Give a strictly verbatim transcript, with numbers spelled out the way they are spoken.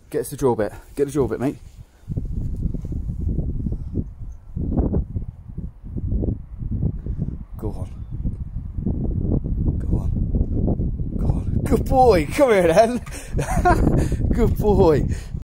Get us the drill bit. Get the drill bit, mate. Go on. Go on. Go on. Good boy. Come here, then. Good boy.